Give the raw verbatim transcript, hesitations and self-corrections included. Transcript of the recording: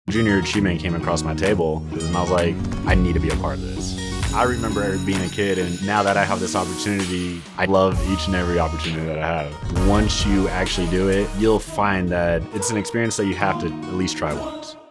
Junior achievement came across my table, and I was like, I need to be a part of this. I remember being a kid, and now that I have this opportunity, I love each and every opportunity that I have. Once you actually do it, you'll find that it's an experience that you have to at least try once.